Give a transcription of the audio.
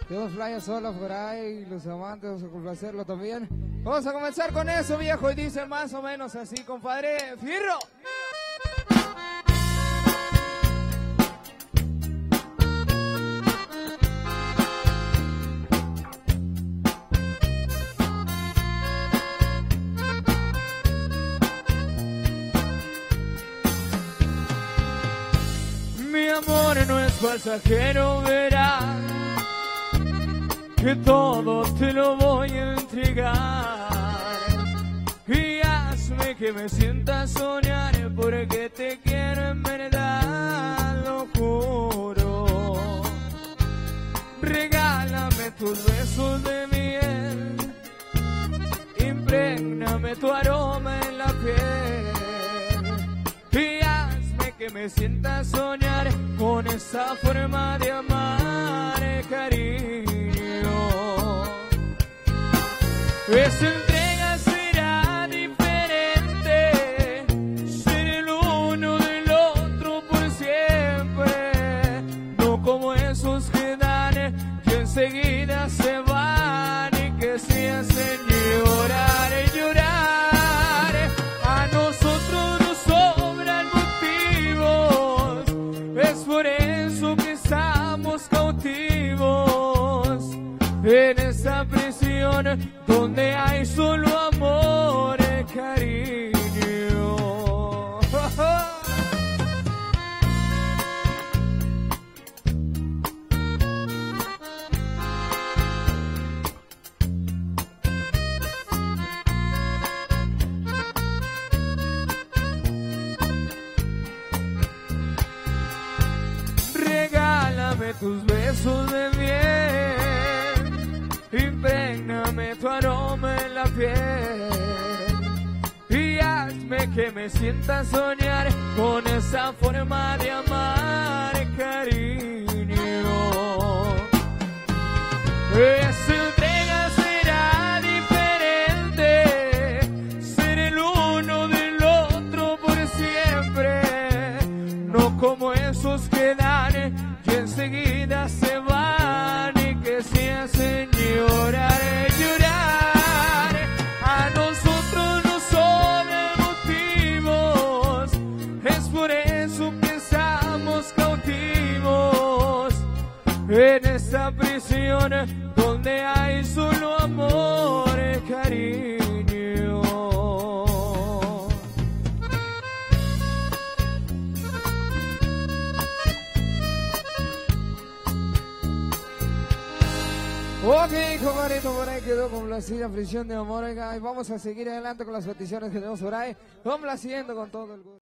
Dios playa sola por ahí, los amantes, vamos a complacerlo también. Vamos a comenzar con eso, viejo, y dice más o menos así, compadre. ¡Fierro! Mi amor no es pasajero, verás que todo te lo voy a entregar. Y hazme que me sienta soñar, porque te quiero en verdad, lo juro. Regálame tus besos de miel, imprégname tu aroma en la piel. Y hazme que me sienta soñar con esa forma de amar, cariño. Esa entrega será diferente, ser el uno del otro por siempre, no como esos que dan, que enseguida se van y que se hacen llorar, llorar. A nosotros nos sobran motivos, es por eso que estamos cautivos en esa prisión donde hay solo amor, cariño. Regálame tus besos de miel, imprégname tu aroma en la piel. Y hazme que me sienta soñar con esa forma de amar, cariño. Esa entrega será diferente, ser el uno del otro por siempre, no como esos que dan, que enseguida se van y que se hacen llorar, llorar. A nosotros nos sobran motivos, es por eso que estamos cautivos en esta prisión donde hay solo amor, cariño. Ok, compadrito, por ahí quedó complacida Prisión de Amor, oiga, y vamos a seguir adelante con las peticiones que tenemos por ahí, complaciendo con todo el gusto.